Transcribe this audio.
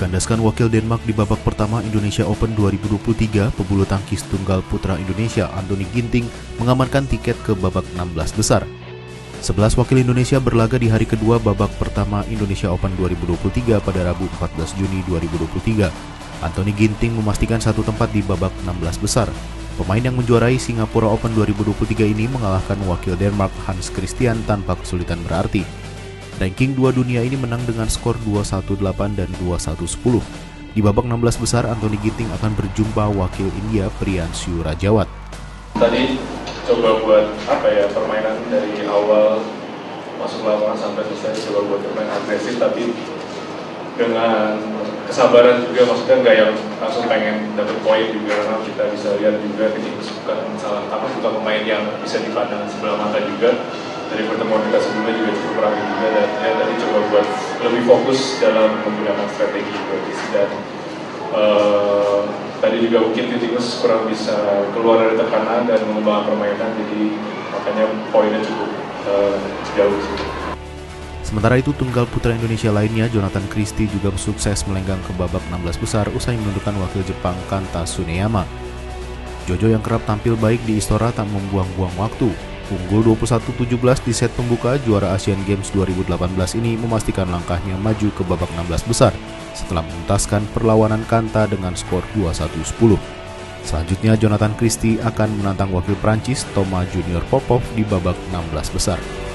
Mengkandaskan wakil Denmark di babak pertama Indonesia Open 2023, pebulu tangkis tunggal putra Indonesia Anthony Ginting mengamankan tiket ke babak 16 besar. 11 wakil Indonesia berlaga di hari kedua babak pertama Indonesia Open 2023 pada Rabu 14 Juni 2023. Anthony Ginting memastikan satu tempat di babak 16 besar. Pemain yang menjuarai Singapura Open 2023 ini mengalahkan wakil Denmark Hans Christian tanpa kesulitan berarti. Ranking 2 dunia ini menang dengan skor 2-1-8 dan 2-1-10. Di babak 16 besar, Anthony Ginting akan berjumpa wakil India Priyanshu Rajawat. Tadi coba buat permainan dari awal masuk lapangan sampai selesai, coba buat bermain agresif tapi dengan kesabaran juga, maksudnya nggak yang langsung pengen dapet poin juga, karena kita bisa lihat juga ini bukan pemain yang bisa dipandang sebelah mata juga. Dari pertemuan kita sebelumnya juga cukup rapi juga, dan ya tadi coba buat lebih fokus dalam menggunakan strategi dan tadi juga mungkin Titinus kurang bisa keluar dari tekanan dan mengembangkan permainan, jadi makanya poinnya cukup jauh sih. Sementara itu, tunggal putra Indonesia lainnya Jonathan Christie juga sukses melenggang ke babak 16 besar usai menundukkan wakil Jepang Kanta Tsuneyama. Jojo yang kerap tampil baik di Istora tak membuang-buang waktu. Unggul 21-17 di set pembuka, juara Asian Games 2018 ini memastikan langkahnya maju ke babak 16 besar setelah menuntaskan perlawanan Kanta dengan skor 21-10. Selanjutnya, Jonathan Christie akan menantang wakil Prancis Thomas Junior Popov di babak 16 besar.